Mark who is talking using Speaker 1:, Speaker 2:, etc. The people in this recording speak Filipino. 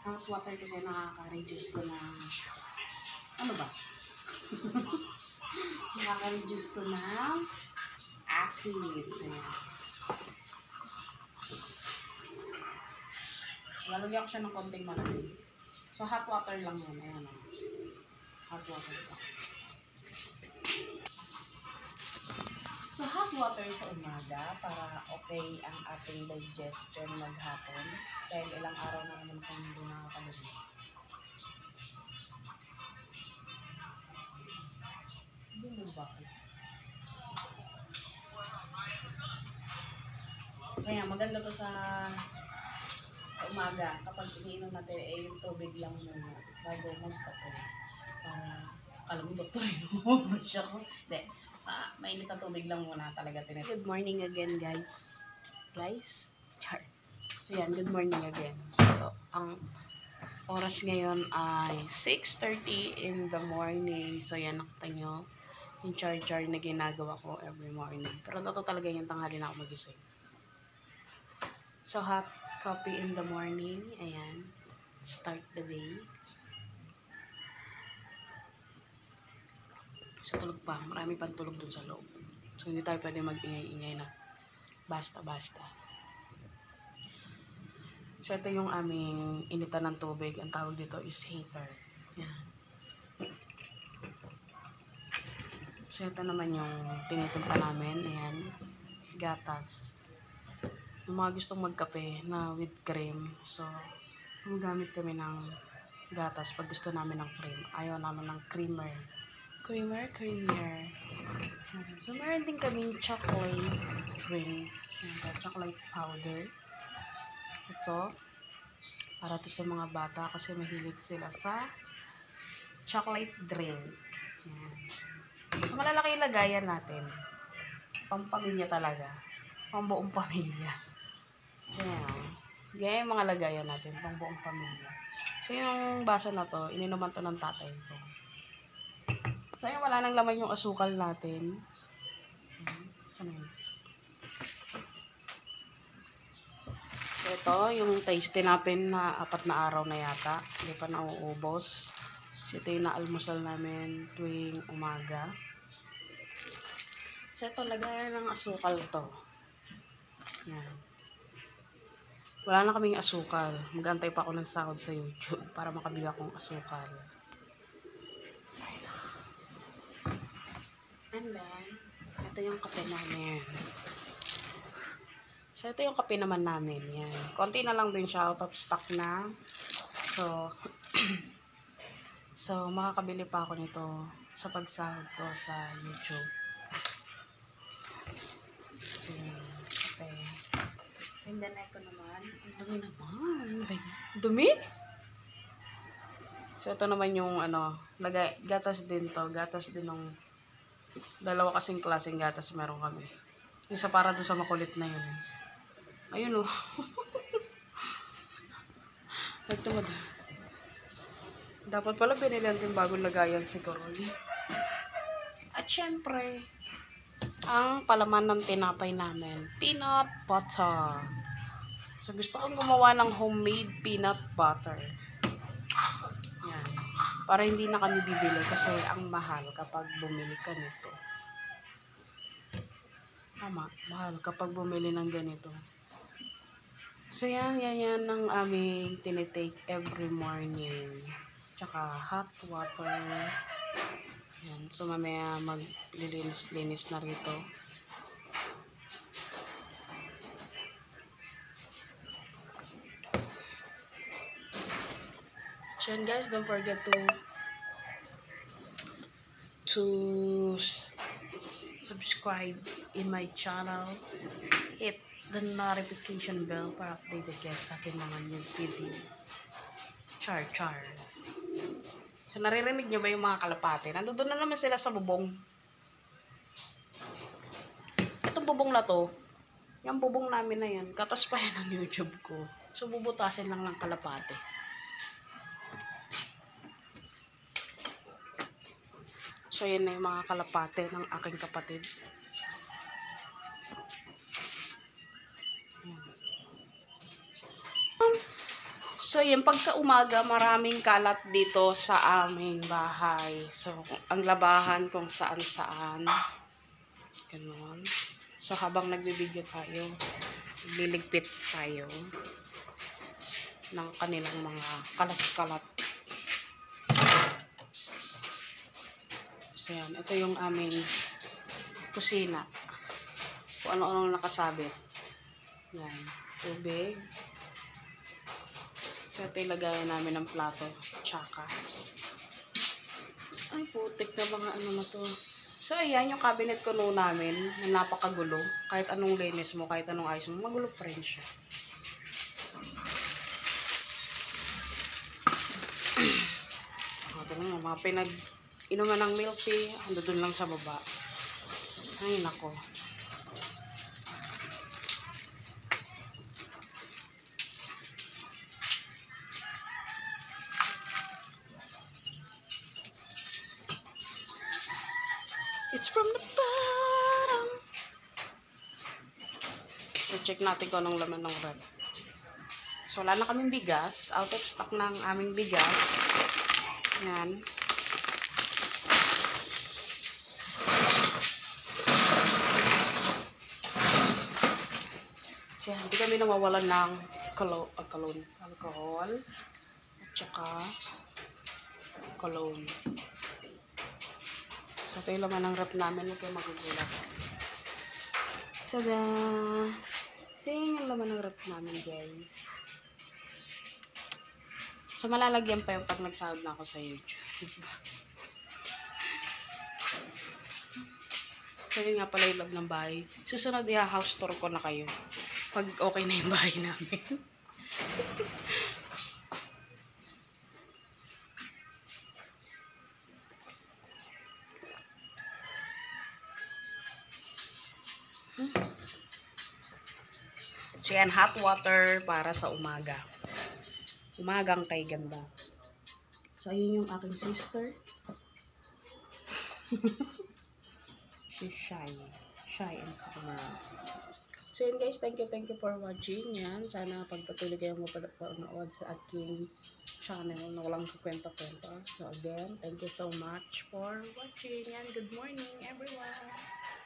Speaker 1: Hot water kasi nakaka-reduce to ng... Ano ba? Nakaka-reduce to ng acid. So, yan. Lalagyan ko siya ng konting malamig. So, hot water lang yun. Ayan o. Hot water lang. So, hot water sa umaga para okay ang ating digestion maghapon. Dahil ilang araw na naman kung hindi nakakalimit. Hindi mo bakit? So, yan. Maganda to sa umaga. Kapag iniinom natin, yung tubig lang muna bago magkape. Para, alam mo, doktor, siya ko. Hindi. Mainit na tubig lang muna talaga tinatawag. Good morning again, guys. Char. So yan, good morning again. So, ang oras ngayon ay 6:30 in the morning. So yan, nakita nyo yung char na ginagawa ko every morning. Pero ito talaga yung tanghali na ako magising. So, hot coffee in the morning. Ayan. Start the day. So, tulog pa. Marami pang tulog dun sa loob. So, hindi tayo pwede mag-ingay-ingay na basta-basta. So, ito yung aming initan ng tubig. Ang tawag dito is heater. Yan. So, ito naman yung tinitimpa namin. Ayan. Gatas. Yung mga gustong magkape na with cream. So, gumagamit kami ng gatas pag gusto namin ng cream. Ayaw namin ng creamer. Creamier. So, meron din kaming chocolate drink. Chocolate powder. Ito. Para to sa mga bata kasi mahilig sila sa chocolate drink. Yan. So, malalaki yung lagayan natin. Pampamilya talaga. Pambuong pamilya. So, yan. Ganyan yung mga lagayan natin. Pambuong pamilya. So, yung baso na to, ininuman to ng tatay ko. So, ayun, wala nang laman yung asukal natin. Saan yun? So, ito, yung tasty natin na 4 na araw na yata. Hindi pa nauubos. So, ito yung naalmusal namin tuwing umaga. So, ito, lagayan ng asukal to. Yan. Wala na kaming asukal. Mag-antay pa ako ng sahod sa YouTube para makabili akong asukal. And then, ito yung kape namin. So, ito yung kape naman namin. Yan. Konti na lang din siya. Out of stock na. So, makakabili pa ako nito sa pagsahod ko sa YouTube. So, kape. And then, ito naman. Ang dumi naman. Dumi? So, ito naman yung gatas din to. Gatas din ng dalawa kasing klaseng gatas meron kami. Isa para doon sa makulit na yun. Ayun o. Nagtumad. Dapat pala binili natin bagong lagayan siguro. At syempre, ang palaman ng tinapay namin, peanut butter. So gusto kong gumawa ng homemade peanut butter. Yan. Para hindi na kami bibili kasi ang mahal kapag bumili ka nito. Tama, mahal kapag bumili ng ganito. So yan ang aming tinitake every morning. Tsaka hot water. Yan. So mamaya maglilinis-linis na rito. So yan guys, don't forget to subscribe in my channel. Hit the notification bell para updated kayo sa akin mga new video. Char. So naririnig nyo ba yung mga kalapate? Nandoon na naman sila sa bubong. Itong bubong na to, yung bubong namin na yan, katas pa yan ng YouTube ko. So bubutasin lang ng kalapate. So, yan na yung mga kalapate ng aking kapatid. So, yung pagka-umaga, maraming kalat dito sa aming bahay. So, ang labahan kung saan-saan. Ganun. So, habang nagbibideo tayo, liligpit tayo ng kanilang mga kalat-kalat. So, yan. Ito yung aming kusina. Kung ano-ano nakasabit. Yan. Tubig. So, ito ilagay namin ng plato. Tsaka. Ay, putik na mga ano na to. So, ayan yung cabinet kuno namin na napakagulo. Kahit anong linis mo, kahit anong ayos mo, magulo pa rin siya. Ito lang, mga pinag-inuman ng milk tea, ando dun lang sa baba. Ay, nako. It's from the bottom. So, check natin kung anong laman ng rep. So, wala na kaming bigas. Out of stock ng aming bigas. Yan. So, hindi kami nawawalan ng alcohol. At saka cologne. So, ito yung laman ng rep namin. Huwag kayo magugulat. Tada! Ito yung laman ng rep namin, guys. So, malalagyan pa yung pag nagsahod na ako sa YouTube. So, yun nga pala yung loob ng bahay. Susunod, house tour ko na kayo. Pag okay na yung bahay namin. So, yan, hot water para sa umaga. Umagang kay ganda. So, ayun yung aking sister. She's shy. Shy and calmer. So, yun guys, thank you for watching. Yan, sana pagpatuloy kayong mapanood sa aking channel na walang kwenta-kwenta. So, again, thank you so much for watching. Yan, good morning everyone.